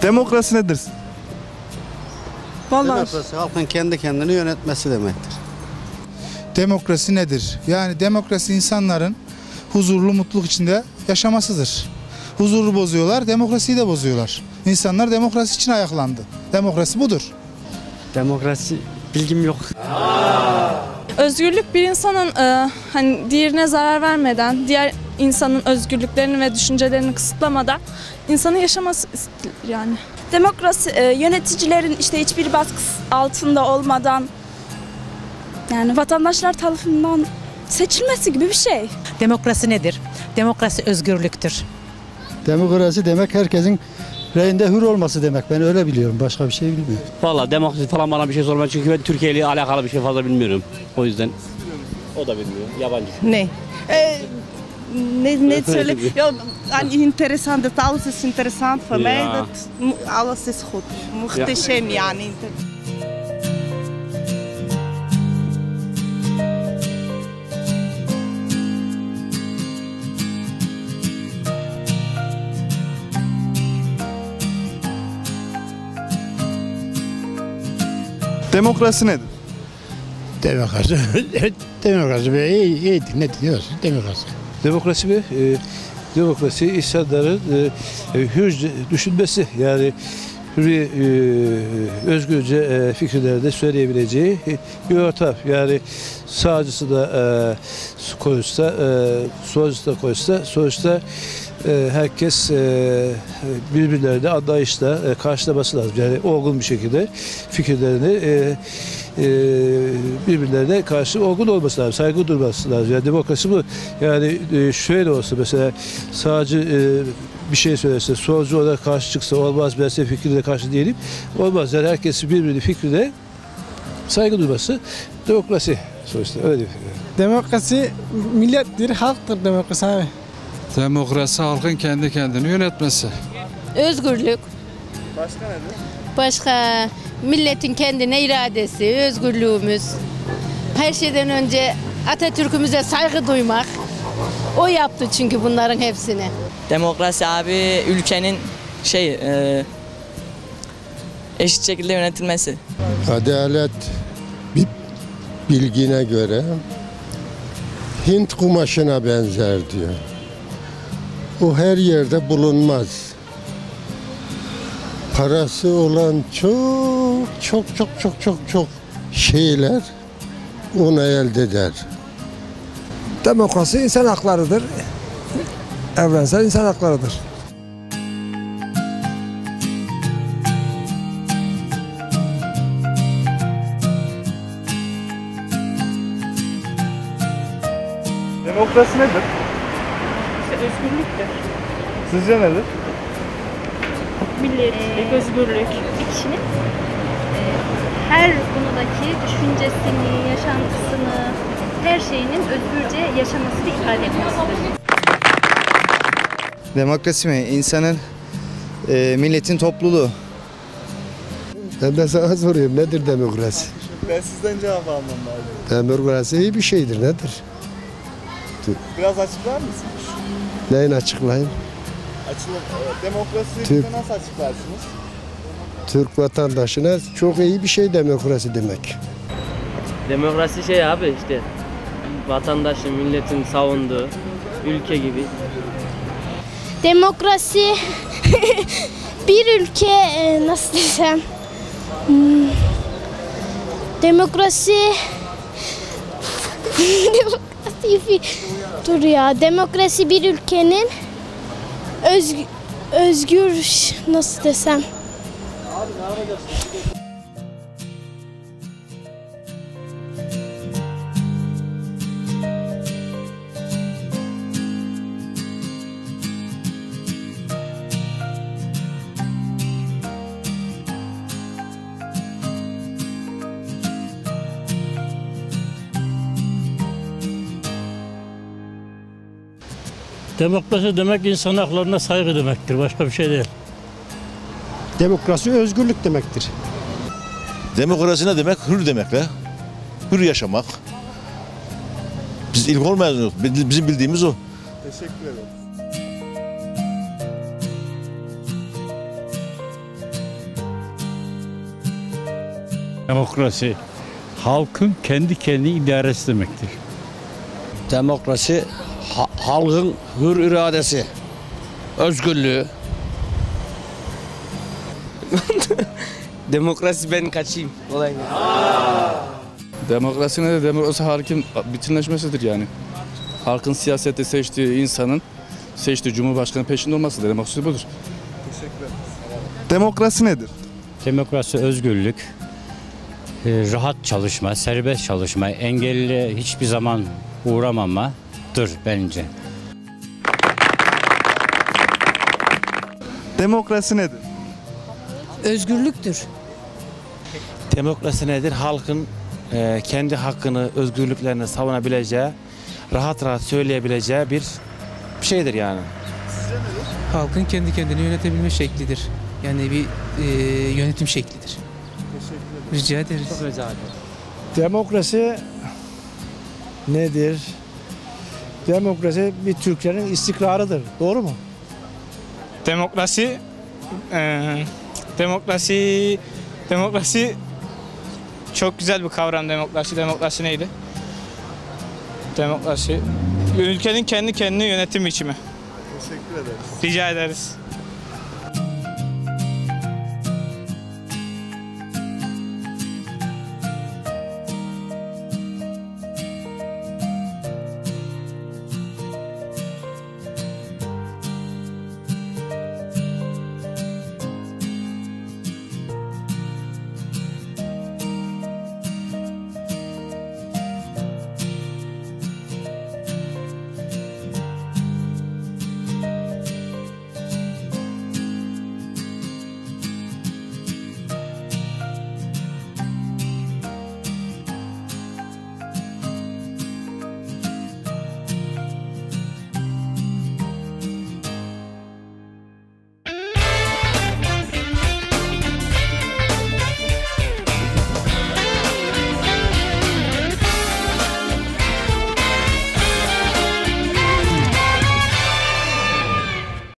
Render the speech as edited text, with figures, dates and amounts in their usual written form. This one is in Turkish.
Demokrasi nedir? Vallahi Demokrasi halkın kendi kendini yönetmesi demektir. Demokrasi nedir? Yani demokrasi insanların huzurlu, mutluluk içinde yaşamasıdır. Huzuru bozuyorlar, demokrasiyi de bozuyorlar. İnsanlar demokrasi için ayaklandı. Demokrasi budur. Demokrasi bilgim yok. özgürlük bir insanın hani diğerine zarar vermeden, diğer insanın özgürlüklerini ve düşüncelerini kısıtlamadan insanın yaşaması yani. Demokrasi yöneticilerin işte hiçbir baskı altında olmadan yani vatandaşlar tarafından seçilmesi gibi bir şey. Demokrasi nedir? Demokrasi özgürlüktür. Demokrasi demek herkesin reyinde hür olması demek. Ben öyle biliyorum. Başka bir şey bilmiyorum. Vallahi demokrasi falan bana bir şey sorma çünkü ben Türkiye ile alakalı bir şey fazla bilmiyorum. O yüzden o da bilmiyor. Yabancı. Ne? Ne söyle? Ja, interessant. Dat alles is interessant voor mij. Ja. Dat alles is goed. Muhteşem yani. Demokrasi nedir? Demokrasi. Demokrasi iyi ne diyorsun? Demokrasi. Demokrasi mi? Demokrasi insanların hür düşünmesi yani özgürce fikirlerini söyleyebileceği bir ortam. Yani sağcısı da konuşsa, solcusu da konuşsa sonuçta herkes birbirlerine anlayışla karşılaması lazım. Yani olgun bir şekilde fikirlerini birbirlerine karşı olgun olması lazım, saygı durması lazım. Yani demokrasi bu. Yani şöyle olsa mesela sağcı bir şey söylerse, solcu ona karşı çıksa olmaz, ben senin fikrine karşı değilim. Olmaz. Yani herkes birbirinin fikrine saygı duyması demokrasi sonuçta. Öyle değil. Demokrasi millettir, halktır demokrasi abi. Demokrasi halkın kendi kendini yönetmesi. Özgürlük. Başka nedir? Başka milletin kendine iradesi, özgürlüğümüz. Her şeyden önce Atatürk'ümüze saygı duymak. O yaptı çünkü bunların hepsini. Demokrasi abi ülkenin eşit şekilde yönetilmesi. Adalet bir bilgine göre Hint kumaşına benzer diyor. O her yerde bulunmaz. Parası olan çok şeyler onu elde eder. Demokrasi insan haklarıdır. Evrensel insan haklarıdır. Demokrasi nedir? Özgürlüktür. Sizce nedir? Milliyetçilik, özgürlük. Bir kişinin her konudaki düşüncesini, yaşantısını, her şeyinin özgürce yaşamasını ifade etmesidir. Demokrasi mi? İnsanın, milletin topluluğu. Ben de sana soruyorum nedir demokrasi? Ben sizden cevap almam lazım. Demokrasi iyi bir şeydir nedir? Biraz açıklar mısınız? Neyin açıklayayım? Demokrasiyi bize nasıl açıklarsınız? Türk vatandaşına çok iyi bir şey demokrasi demek. Demokrasi abi işte vatandaşın, milletin savunduğu ülke gibi. Demokrasi bir ülke nasıl desem demokrasi demokrasi bir ülkenin özgür nasıl desem Demokrasi demek insan haklarına saygı demektir. Başka bir şey değil. Demokrasi özgürlük demektir. Demokrasi ne demek? Hür demek la. Hür yaşamak. Biz ilk olmayız. Bizim bildiğimiz o. Teşekkür ederim. Demokrasi halkın kendi kendini idaresi demektir. Demokrasi halkın hür iradesi, özgürlüğü. Demokrasi ben kaçayım. Kolay gelsin. Demokrasi nedir? Demokrasi halkın bütünleşmesidir yani. Halkın siyasette seçtiği insanın seçtiği cumhurbaşkanı peşinde olmasıdır. Demokrasi budur. Teşekkür ederim. Demokrasi nedir? Demokrasi özgürlük, rahat çalışma, serbest çalışma, engelli hiçbir zaman uğramamadır bence. Demokrasi nedir? Özgürlüktür. Demokrasi nedir? Halkın kendi hakkını, özgürlüklerini savunabileceği, rahat rahat söyleyebileceği bir şeydir yani. Halkın kendi kendini yönetebilme şeklidir. Yani bir yönetim şeklidir. Rica ederiz. Çok rica ederim. Demokrasi nedir? Demokrasi bir Türklerin istikrarıdır. Doğru mu? Demokrasi çok güzel bir kavram demokrasi. Demokrasi neydi? Demokrasi ülkenin kendi kendine yönetim biçimi. Teşekkür ederiz. Rica ederiz.